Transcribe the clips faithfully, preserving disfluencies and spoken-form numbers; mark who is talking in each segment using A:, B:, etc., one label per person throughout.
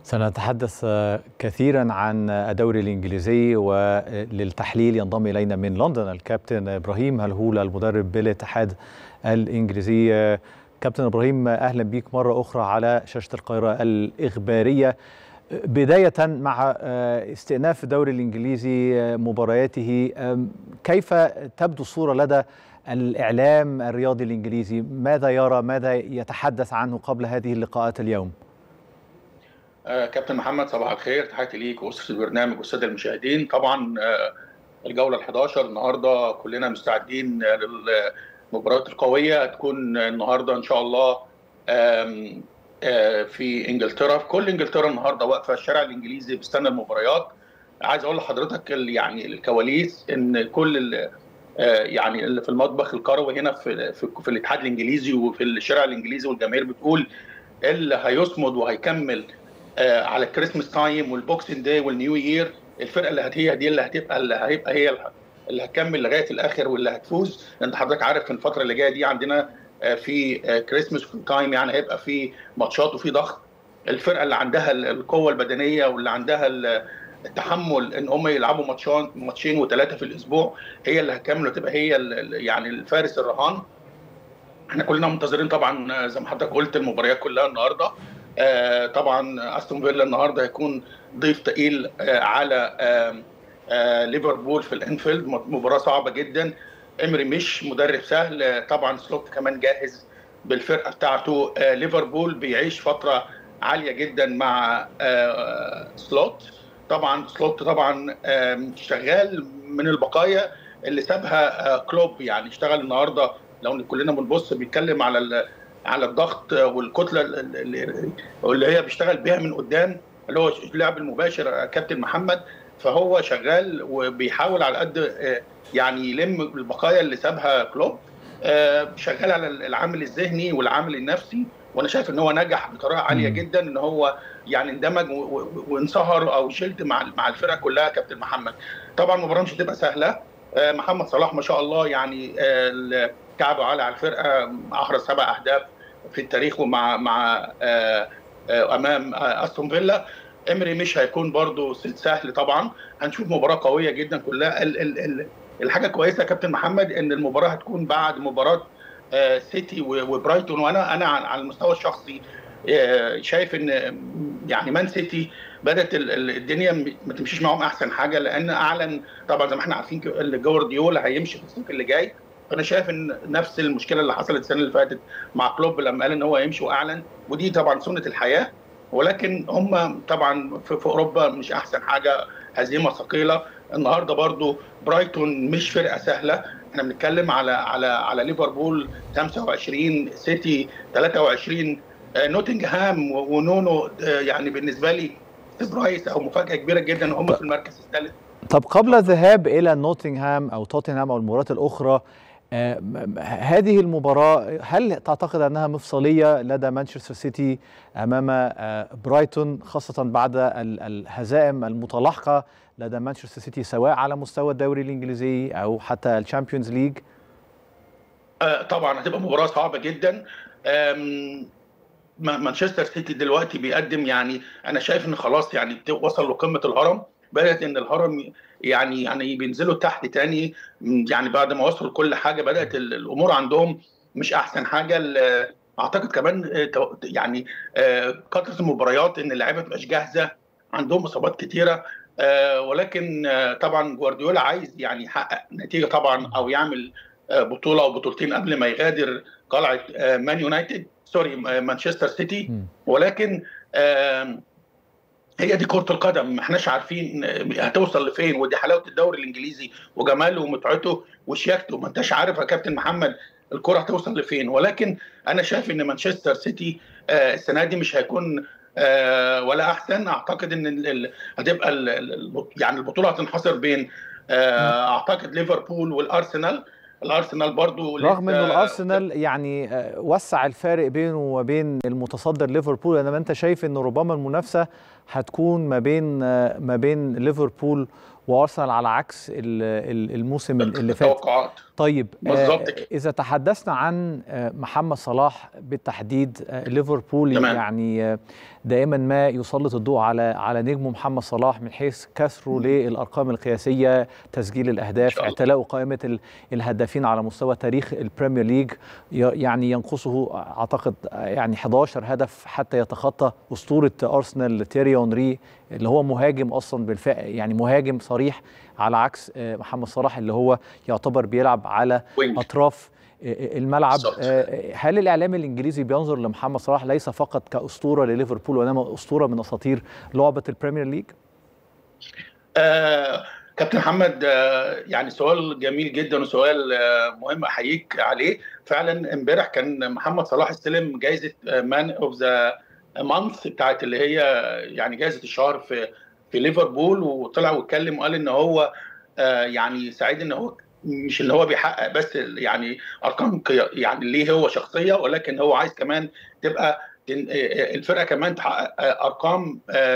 A: سنتحدث كثيرا عن الدوري الإنجليزي، وللتحليل ينضم إلينا من لندن الكابتن إبراهيم هلهولة المدرب بالاتحاد الإنجليزي. كابتن إبراهيم، أهلا بيك مرة أخرى على شاشة القاهرة الإخبارية. بداية مع استئناف الدوري الإنجليزي مبارياته، كيف تبدو الصورة لدى الإعلام الرياضي الإنجليزي؟ ماذا يرى، ماذا يتحدث عنه قبل هذه اللقاءات اليوم؟
B: آه كابتن محمد، صباح الخير، تحياتي ليك وأسرة البرنامج والساده المشاهدين. طبعا آه الجوله الحادية عشرة النهارده كلنا مستعدين للمباريات القويه. هتكون النهارده ان شاء الله آم آه في انجلترا، في كل انجلترا النهارده واقفه، الشارع الانجليزي بيستنى المباريات. عايز اقول لحضرتك يعني الكواليس، ان كل آه يعني اللي في المطبخ الكروي هنا في, في في الاتحاد الانجليزي وفي الشارع الانجليزي، والجماهير بتقول اللي هيصمد وهيكمل آه على الكريسماس تايم والبوكسنج داي والنيو يير، الفرقه اللي هي دي اللي هتبقى اللي هيبقى هي اللي هتكمل لغايه الاخر واللي هتفوز. لان حضرتك عارف ان الفتره اللي جايه دي عندنا آه في آه كريسماس تايم، يعني هيبقى في ماتشات وفي ضغط. الفرقه اللي عندها القوه البدنيه واللي عندها التحمل ان هم يلعبوا ماتشين ماتشين وثلاثه في الاسبوع هي اللي هتكمل وتبقى هي يعني الفارس الرهان. احنا كلنا منتظرين طبعا زي ما حضرتك قلت المباريات كلها النهارده. آه طبعا استون فيلا النهارده هيكون ضيف ثقيل آه على آه آه ليفربول في الانفيلد، مباراه صعبه جدا. امري مش مدرب سهل. طبعا سلوت كمان جاهز بالفرقه بتاعته. آه ليفربول بيعيش فتره عاليه جدا مع آه سلوت. طبعا سلوت طبعا آه شغال من البقايا اللي سابها آه كلوب، يعني اشتغل النهارده. لو كلنا بنبص بيتكلم على على الضغط والكتله اللي هي بيشتغل بيها من قدام، اللي هو اللعب المباشر كابتن محمد. فهو شغال وبيحاول على قد يعني يلم البقايا اللي سابها كلوب. شغال على العامل الذهني والعامل النفسي، وانا شايف ان هو نجح بطريقه عاليه جدا، ان هو يعني اندمج وانصهر او شلت مع مع الفرقه كلها كابتن محمد. طبعا المباراه مش هتبقى سهله. محمد صلاح ما شاء الله يعني كعبه عالي على الفرقه، احرز سبع اهداف في التاريخ ومع مع امام استون فيلا. امري مش هيكون برضو سهل طبعا. هنشوف مباراه قويه جدا كلها. ال ال ال الحاجه كويسه يا كابتن محمد ان المباراه هتكون بعد مباراه سيتي وبرايتون، وانا انا على المستوى الشخصي شايف ان يعني مان سيتي بدات الدنيا ما تمشيش معاهم احسن حاجه، لان اعلن طبعا زي ما احنا عارفين جوارديولا هيمشي في الصيف اللي جاي. فانا شايف ان نفس المشكله اللي حصلت السنه اللي فاتت مع كلوب لما قال ان هو هيمشي واعلن، ودي طبعا سنه الحياه. ولكن هم طبعا في, في اوروبا مش احسن حاجه، هزيمه ثقيله النهارده. برضو برايتون مش فرقه سهله، احنا بنتكلم على على على ليفربول خمسة وعشرين، سيتي ثلاثة وعشرين، نوتنغهام ونونو. يعني بالنسبه لي سبرايز او مفاجاه كبيره جدا ان هم في المركز الثالث.
A: طب قبل الذهاب الى نوتنغهام او توتنهام او المباريات الاخرى، آه هذه المباراه هل تعتقد انها مفصليه لدى مانشستر سيتي امام آه برايتون، خاصه بعد الهزائم المتلاحقه لدى مانشستر سيتي سواء على مستوى الدوري الانجليزي او حتى الشامبيونز ليج؟
B: آه طبعا هتبقى مباراه صعبه جدا. مانشستر سيتي دلوقتي بيقدم، يعني انا شايف ان خلاص يعني وصل لقمه الهرم. بدات ان الهرم يعني يعني بينزلوا تحت تاني، يعني بعد ما وصلوا لكل حاجه بدات الامور عندهم مش احسن حاجه. اعتقد كمان يعني كثره المباريات ان اللعيبه ما تبقاش جاهزه، عندهم اصابات كتيره. ولكن طبعا جوارديولا عايز يعني يحقق نتيجه طبعا، او يعمل بطوله او بطولتين قبل ما يغادر قلعه مان يونايتد سوري مانشستر سيتي. ولكن هي دي كرة القدم، ما احناش عارفين هتوصل لفين، ودي حلاوة الدوري الانجليزي وجماله ومتعته وشياكته. ما انتش عارف يا كابتن محمد الكرة هتوصل لفين. ولكن انا شايف ان مانشستر سيتي السنة دي مش هيكون ولا احسن. اعتقد ان هتبقى يعني البطولة هتنحصر بين اعتقد ليفربول والارسنال. الارسنال برضو
A: رغم انه الارسنال يعني وسع الفارق بينه وبين المتصدر ليفربول، انما انت شايف انه ربما المنافسه هتكون ما بين ما بين ليفربول وارسنال على عكس الموسم اللي فات.
B: التوقعات.
A: طيب
B: بالظبط كده.
A: اذا تحدثنا عن محمد صلاح بالتحديد، ليفربول
B: تمام.
A: يعني دائما ما يسلط الضوء على على نجمه محمد صلاح من حيث كسره للارقام القياسيه، تسجيل الاهداف، اعتلاء قائمه الهدافين على مستوى تاريخ البريمير ليج، يعني ينقصه اعتقد يعني حداشر هدف حتى يتخطى اسطوره ارسنال تيري اونري اللي هو مهاجم اصلا بالفعل، يعني مهاجم صريح، على عكس محمد صلاح اللي هو يعتبر بيلعب على وينج. اطراف الملعب. صوت. هل الاعلام الانجليزي بينظر لمحمد صلاح ليس فقط كاسطوره لليفربول وانما اسطوره من اساطير لعبه البريمير ليج؟
B: آه كابتن محمد، آه يعني سؤال جميل جدا وسؤال آه مهم احييك عليه. فعلا امبارح كان محمد صلاح استلم جائزه مان اوف ذا مانث بتاعت اللي هي يعني جائزه الشهر في في ليفربول، وطلع واتكلم وقال ان هو آه يعني سعيد ان هو مش اللي هو بيحقق بس يعني ارقام يعني ليه هو شخصيه، ولكن هو عايز كمان تبقى الفرقه كمان تحقق ارقام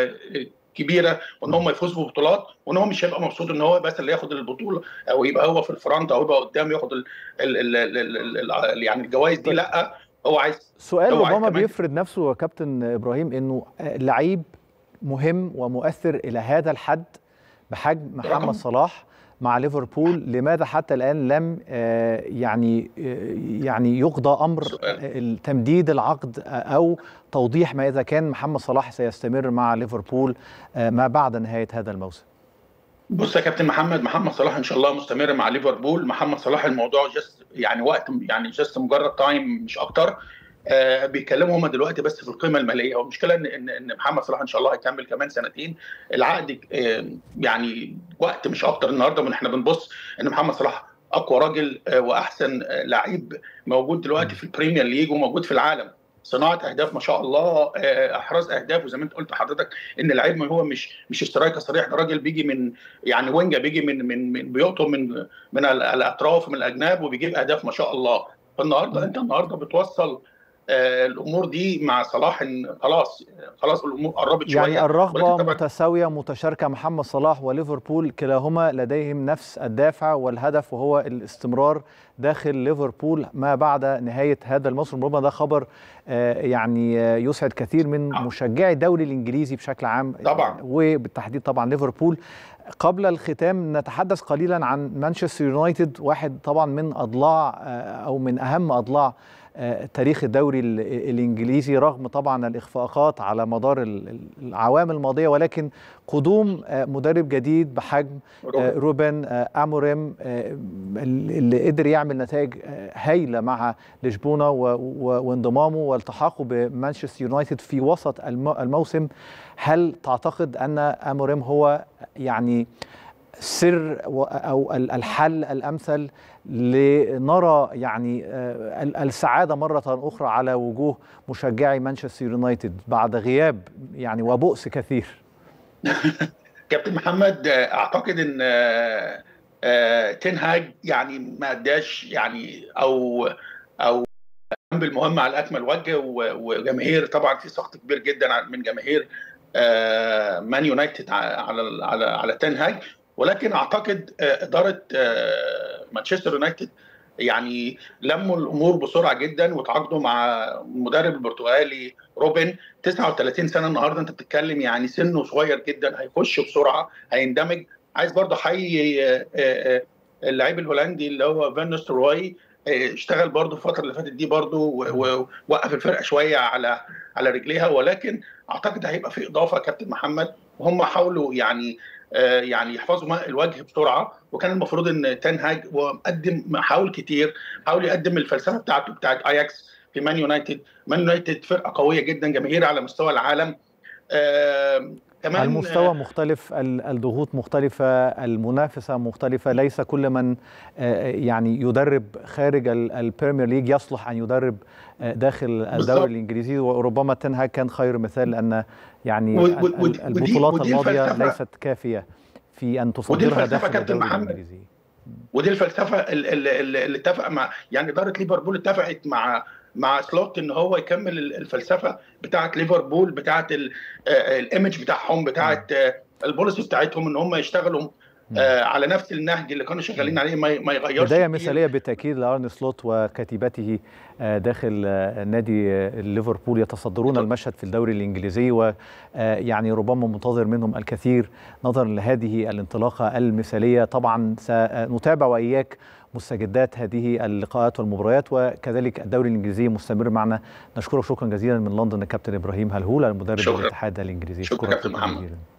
B: كبيره، وان هم يفوزوا ببطولات، وان هو مش هيبقى مبسوط ان هو بس اللي ياخد البطوله او يبقى هو في الفرونت او يبقى قدام ياخد ال ال ال ال ال يعني الجوائز دي. لا، هو عايز
A: سؤال ربما بيفرض نفسه يا كابتن ابراهيم، انه لعيب مهم ومؤثر الى هذا الحد بحجم محمد صلاح مع ليفربول، لماذا حتى الآن لم يعني يعني يقضى أمر تمديد العقد أو توضيح ما إذا كان محمد صلاح سيستمر مع ليفربول ما بعد نهاية هذا الموسم؟
B: بص يا كابتن محمد، محمد صلاح إن شاء الله مستمر مع ليفربول. محمد صلاح الموضوع جست يعني وقت يعني جست مجرد تايم مش أكتر. آه بيتكلموا هم دلوقتي بس في القيمه الماليه، والمشكله ان ان ان محمد صلاح ان شاء الله هيكمل كمان سنتين. العقد آه يعني وقت مش اكتر. النهارده من احنا بنبص ان محمد صلاح اقوى راجل آه واحسن آه لعيب موجود دلوقتي في البريمير ليج وموجود في العالم. صناعه اهداف ما شاء الله، آه احراز اهداف، وزي ما انت قلت حضرتك ان اللعيب ما هو مش مش اشتراكي صريح، ده راجل بيجي من يعني وينجا، بيجي من من, من بيقطم من من الاطراف ومن الاجناب وبيجيب اهداف ما شاء الله. فالنهارده انت النهارده بتوصل آه الامور دي مع صلاح ان خلاص خلاص الامور قربت شويه،
A: يعني الرغبه متساويه متشاركه. محمد صلاح وليفربول كلاهما لديهم نفس الدافع والهدف، وهو الاستمرار داخل ليفربول ما بعد نهايه هذا الموسم. ربما ده خبر آه يعني آه يسعد كثير من مشجعي الدوري الانجليزي بشكل عام
B: طبعا،
A: وبالتحديد طبعا ليفربول. قبل الختام نتحدث قليلا عن مانشستر يونايتد، واحد طبعا من اضلاع آه او من اهم اضلاع تاريخ الدوري الإنجليزي، رغم طبعا الإخفاقات على مدار العوام الماضية، ولكن قدوم مدرب جديد بحجم روبن أموريم اللي قدر يعمل نتائج هايلة مع لشبونة وانضمامه والتحاقه بمانشستر يونايتد في وسط الموسم. هل تعتقد أن أموريم هو يعني سر أو الحل الأمثل لنرى يعني السعادة مرة أخرى على وجوه مشجعي مانشستر يونايتد بعد غياب يعني وبؤس كثير؟
B: كابتن محمد، أعتقد أن تين هاج يعني ما أداش يعني أو أو قام بالمهمة على أكمل وجه، وجماهير طبعا في سخط كبير جدا من جماهير مان يونايتد على على على تين هاج. ولكن اعتقد اداره مانشستر يونايتد يعني لموا الامور بسرعه جدا وتعاقدوا مع المدرب البرتغالي روبن، تسعة وثلاثين سنه النهارده، انت بتتكلم يعني سنه صغير جدا، هيخش بسرعه هيندمج. عايز برضه احيي اللعيب الهولندي اللي هو فان نيستلروي، اشتغل برضه الفتره اللي فاتت دي برضه ووقف الفرقه شويه على على رجليها. ولكن اعتقد هيبقى في اضافه كابتن محمد، وهم حاولوا يعني يعني يحفظوا ماء الوجه بسرعه. وكان المفروض ان تين هاج وقدم حاول كتير، حاول يقدم الفلسفه بتاعته بتاعت اياكس في مان يونايتد. مان يونايتد فرقه قويه جدا، جماهير على مستوى العالم. آه
A: كمان المستوى مختلف، الضغوط مختلفه، المنافسه مختلفه. ليس كل من يعني يدرب خارج البريمير ليج يصلح ان يدرب داخل الدوري الانجليزي، وربما تين هاج كان خير مثال، لان يعني البطولات الماضيه ليست كافيه في ان تصدرها داخل الدوري الانجليزي.
B: ودي الفلسفه اللي اتفق مع يعني اداره ليفربول اتفقت مع مع سلوت ان هو يكمل الفلسفه بتاعه ليفربول، بتاعه الايمج بتاعهم، بتاعه البوليسي بتاعتهم، ان هم يشتغلوا آه على نفس النهج اللي كانوا شغالين عليه، ما يغيرش.
A: بدايه مثاليه بالتاكيد لارن سلوت وكتيبته داخل نادي ليفربول، يتصدرون المشهد في الدوري الانجليزي، ويعني ربما منتظر منهم الكثير نظرا لهذه الانطلاقه المثاليه. طبعا سنتابع واياك مستجدات هذه اللقاءات والمباريات، وكذلك الدوري الانجليزي مستمر معنا. نشكرك شكرا جزيلا من لندن الكابتن ابراهيم هلهول المدرب الاتحاد الانجليزي.
B: شكرا كابتن محمد.